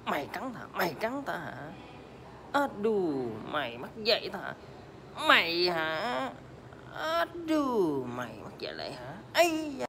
Mày cắn tao, mày cắn tao hả? Đù, mày mắc dậy tao hả? Mày hả? Đù, mày mắc dậy lại hả? Ây da.